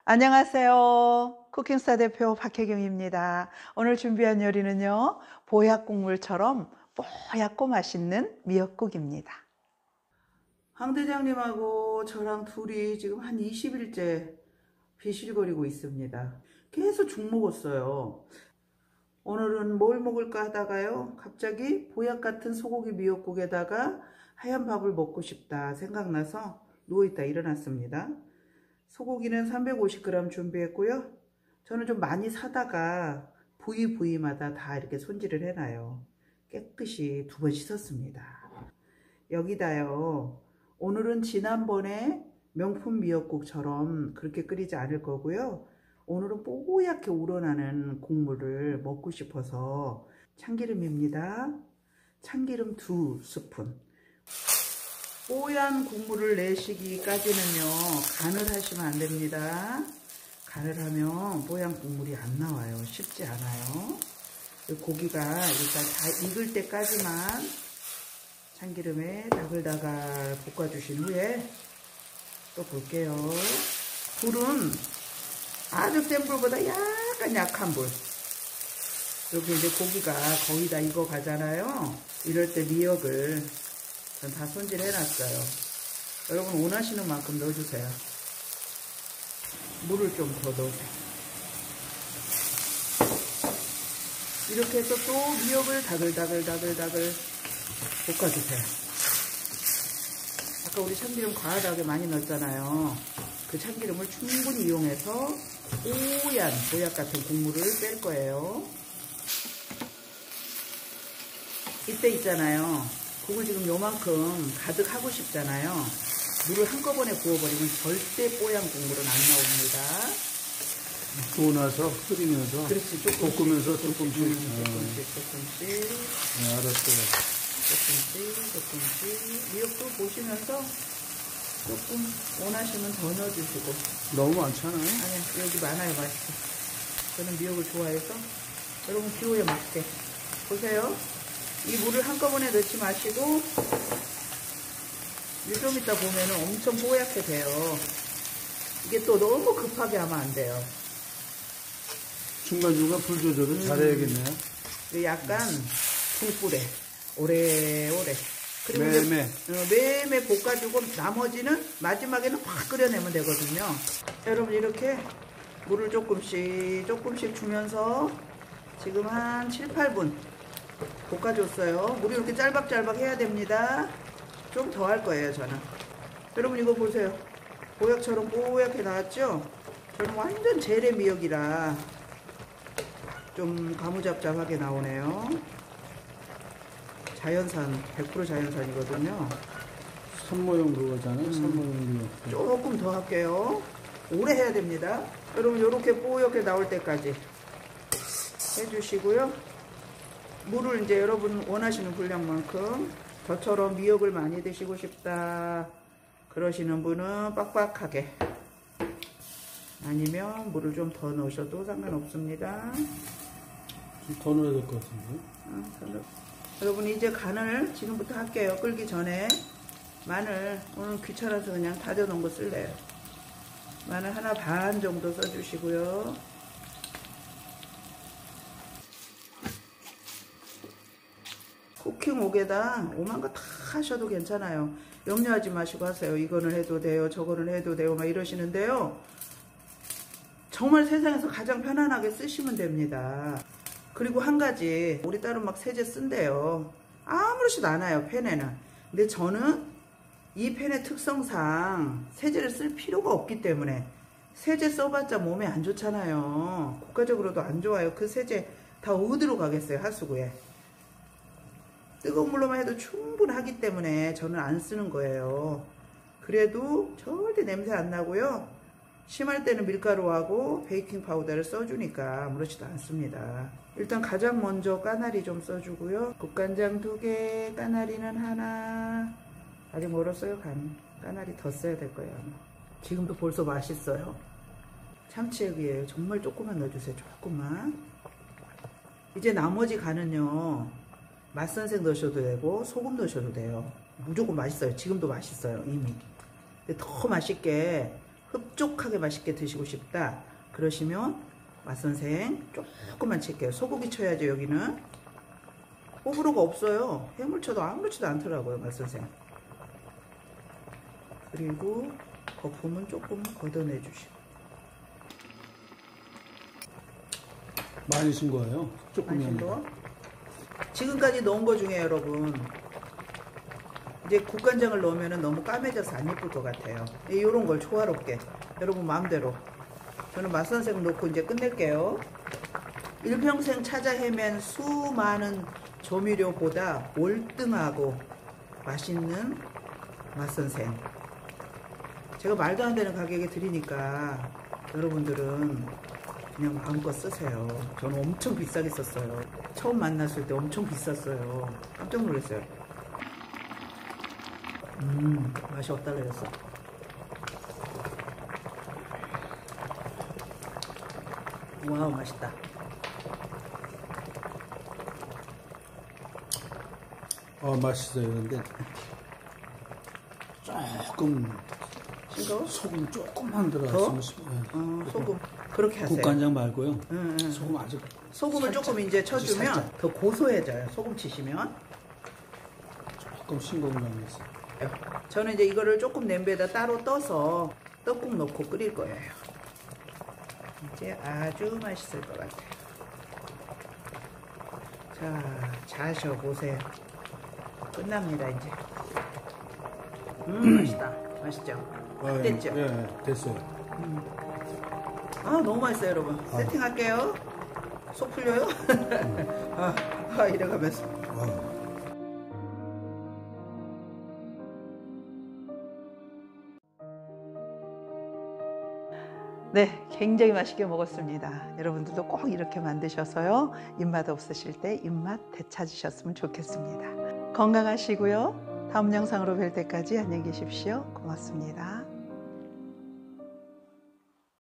안녕하세요. 쿠킹스타 대표 박혜경입니다. 오늘 준비한 요리는요, 보약 국물처럼 뽀얗고 맛있는 미역국입니다. 황 대장님하고 저랑 둘이 지금 한 20일째 비실거리고 있습니다. 계속 죽 먹었어요. 오늘은 뭘 먹을까 하다가요, 갑자기 보약 같은 소고기 미역국에다가 하얀 밥을 먹고 싶다 생각나서 누워있다 일어났습니다. 소고기는 350g 준비했고요. 저는 좀 많이 사다가 부위마다 다 이렇게 손질을 해놔요. 깨끗이 2번 씻었습니다. 여기다요, 오늘은 지난번에 명품 미역국처럼 그렇게 끓이지 않을 거고요. 오늘은 뽀얗게 우러나는 국물을 먹고 싶어서 참기름입니다. 참기름 2스푼. 뽀얀 국물을 내시기까지는요, 간을 하시면 안 됩니다. 간을 하면 뽀얀 국물이 안 나와요. 쉽지 않아요. 고기가 일단 다 익을 때까지만 참기름에 다글다글 볶아주신 후에 또 볼게요. 불은 아주 센 불보다 약간 약한 불. 이렇게 이제 고기가 거의 다 익어 가잖아요. 이럴 때 미역을 전 다 손질해놨어요. 여러분 원하시는 만큼 넣어주세요. 물을 좀 더 넣으세요. 이렇게 해서 또 미역을 다글다글 볶아주세요. 아까 우리 참기름 과하게 많이 넣었잖아요. 그 참기름을 충분히 이용해서 뽀얀 보약 같은 국물을 뺄 거예요. 이때 있잖아요, 국을 지금 요만큼 가득 하고 싶잖아요. 물을 한꺼번에 부어버리면 절대 뽀얀 국물은 안 나옵니다. 부어 나서 끓이면서, 그렇지, 조금씩, 볶으면서 조금씩. 네, 알았어요. 조금씩 미역도 보시면서 조금 원하시면 더 넣어주시고. 너무 많잖아요. 아니요, 여기 많아요. 맛있어. 저는 미역을 좋아해서. 여러분 기호에 맞게 보세요. 이 물을 한꺼번에 넣지 마시고 좀 이따 보면은 엄청 뽀얗게 돼요. 이게 또 너무 급하게 하면 안 돼요. 중간중간 불 조절을 잘해야겠네요. 약간 중불에 오래오래. 그리고 매매 볶아주고 나머지는 마지막에는 확 끓여내면 되거든요. 여러분 이렇게 물을 조금씩 주면서 지금 한 7, 8분 볶아줬어요. 물이 이렇게 짤박짤박 해야 됩니다. 좀 더 할 거예요 저는. 여러분 이거 보세요. 보약처럼 뽀얗게 나왔죠? 저는 완전 재래 미역이라 좀 가무잡잡하게 나오네요. 자연산, 100% 자연산이거든요. 선모용 그거잖아요. 선모용 미역. 조금 더 할게요. 오래 해야 됩니다. 여러분 이렇게 뽀얗게 나올 때까지 해주시고요. 물을 이제 여러분 원하시는 분량만큼, 저처럼 미역을 많이 드시고 싶다 그러시는 분은 빡빡하게, 아니면 물을 좀 더 넣으셔도 상관없습니다. 좀 더 넣어야 될 것 같은데. 여러분 이제 간을 지금부터 할게요. 끓기 전에 마늘, 오늘 귀찮아서 그냥 다져 놓은 거 쓸래요. 마늘 하나 반 정도 써주시고요. 쿠킹옥에다 오만 거 다 하셔도 괜찮아요. 염려하지 마시고 하세요. 이거는 해도 돼요, 저거는 해도 돼요, 막 이러시는데요. 정말 세상에서 가장 편안하게 쓰시면 됩니다. 그리고 한 가지, 우리 딸은 막 세제 쓴대요. 아무렇지도 않아요, 펜에는. 근데 저는 이 펜의 특성상 세제를 쓸 필요가 없기 때문에, 세제 써봤자 몸에 안 좋잖아요. 국가적으로도 안 좋아요. 그 세제 다 어디로 가겠어요, 하수구에. 뜨거운 물로만 해도 충분하기 때문에 저는 안 쓰는 거예요. 그래도 절대 냄새 안 나고요. 심할 때는 밀가루하고 베이킹 파우더를 써주니까 아무렇지도 않습니다. 일단 가장 먼저 까나리 좀 써주고요. 국간장 2개, 까나리는 하나. 아직 멀었어요, 까나리 더 써야 될 거예요, 아마. 지금도 벌써 맛있어요. 참치액이에요. 정말 조금만 넣어주세요, 조금만. 이제 나머지 간은요, 맛선생 넣으셔도 되고 소금 넣으셔도 돼요. 무조건 맛있어요. 지금도 맛있어요, 이미. 근데 더 맛있게 흡족하게 맛있게 드시고 싶다 그러시면 맛선생 조금만 칠게요. 소고기 쳐야죠. 여기는 호불호가 없어요. 해물 쳐도 아무렇지도 않더라고요, 맛선생. 그리고 거품은 조금 걷어내 주시고. 많이 쓴 거예요? 조금이 아니라. 지금까지 넣은 거 중에 여러분, 이제 국간장을 넣으면 너무 까매져서 안 예쁠 것 같아요. 이런 걸 조화롭게 여러분 마음대로. 저는 맛선생 넣고 이제 끝낼게요. 일평생 찾아 헤맨 수많은 조미료보다 월등하고 맛있는 맛선생. 제가 말도 안 되는 가격에 드리니까 여러분들은 그냥 마음껏 쓰세요. 저는 엄청 비싸게 썼어요. 처음 만났을 때 엄청 비쌌어요. 깜짝 놀랐어요. 맛이 어떨래였어. 와우, 맛있다. 맛있어요. 근데 조금 싱거워? 소금 조금만 들어갔으면 소금 그렇게 하세요. 국간장 말고요. 소금 아주 소금을 살짝, 조금 이제 쳐주면 살짝. 더 고소해져요. 소금 치시면. 조금 싱거운 감이 있어요. 저는 이제 이거를 조금 냄비에다 따로 떠서 떡국 넣고 끓일 거예요. 이제 아주 맛있을 것 같아요. 자, 자셔보세요. 끝납니다, 이제. 맛있다. 맛있죠? 됐죠? 예, 됐어요. 아, 너무 맛있어요, 여러분. 세팅할게요. 속 풀려요? 이래가면서. 네, 굉장히 맛있게 먹었습니다. 여러분들도 꼭 이렇게 만드셔서요. 입맛 없으실 때 입맛 되찾으셨으면 좋겠습니다. 건강하시고요. 다음 영상으로 뵐 때까지 안녕히 계십시오. 고맙습니다.